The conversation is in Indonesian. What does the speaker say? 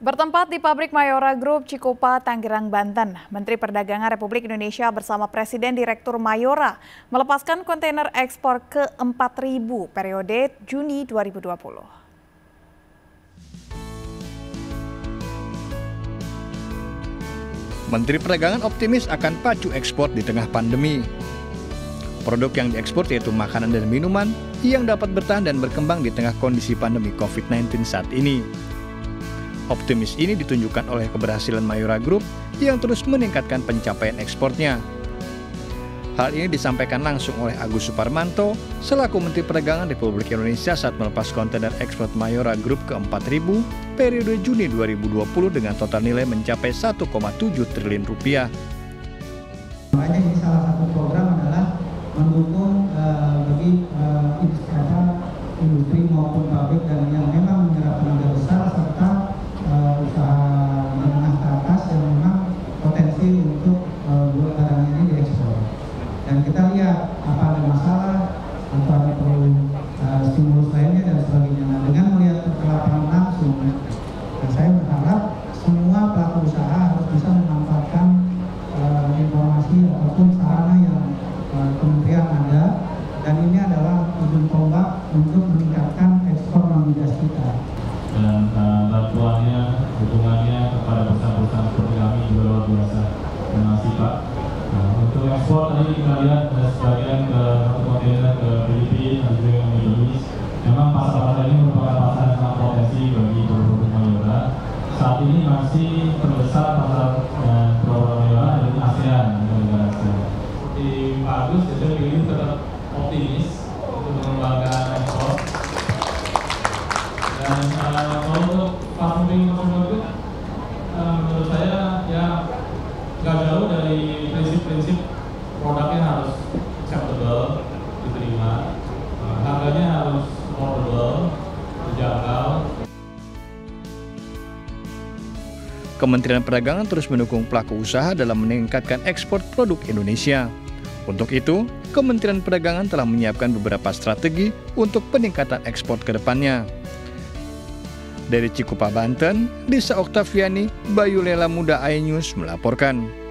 Bertempat di pabrik Mayora Group Cikupa, Tangerang, Banten, Menteri Perdagangan Republik Indonesia bersama Presiden Direktur Mayora melepaskan kontainer ekspor ke-4.000 periode Juni 2020. Menteri Perdagangan optimis akan pacu ekspor di tengah pandemi. Produk yang diekspor yaitu makanan dan minuman yang dapat bertahan dan berkembang di tengah kondisi pandemi COVID-19 saat ini. Optimis ini ditunjukkan oleh keberhasilan Mayora Group yang terus meningkatkan pencapaian ekspornya. Hal ini disampaikan langsung oleh Agus Suparmanto selaku Menteri Perdagangan Republik Indonesia saat melepas kontainer ekspor Mayora Group ke-4.000 periode Juni 2020 dengan total nilai mencapai 1,7 triliun rupiah. Makanya ini salah satu program adalah mendukung bagi industri maupun pabrik dan yang memang menyerap tenaga besar serta usaha menengah ke atas yang memang potensi untuk barang ini diekspor. Dan kita lihat apa ada masalah, apa ada perlu stimulus lainnya dan sebagainya. Nah, dengan melihat kelapangan langsung, dan saya berharap semua pelaku usaha harus bisa memanfaatkan informasi ataupun sarana yang kementerian ada, dan ini adalah ujung tombak untuk meningkatkan ekspor non-migas kita. Dan bantuannya, dukungannya kepada perusahaan-perusahaan seperti kami juga luar biasa. Terima kasih Pak. Untuk ekspor tadi kita lihat sebagian ke kontainer ke Filipina, ada juga yang Middle East. Memang pasar-pasar ini merupakan pasar yang sangat potensi bagi produk Mayora. Saat ini masih terbesar pasar produk Mayora ada di ASEAN, negara ASEAN. Seperti Pak Agus, jadi ini tetap optimis untuk mengembangkan ekspor. Dan kalau untuk farming itu, menurut saya ya nggak jauh dari prinsip-prinsip produknya harus acceptable, diterima, harganya harus affordable, terjangkau. Kementerian Perdagangan terus mendukung pelaku usaha dalam meningkatkan ekspor produk Indonesia. Untuk itu, Kementerian Perdagangan telah menyiapkan beberapa strategi untuk peningkatan ekspor ke depannya. Dari Cikupa, Banten, Disa Oktaviani, Bayu Lela Muda iNews melaporkan.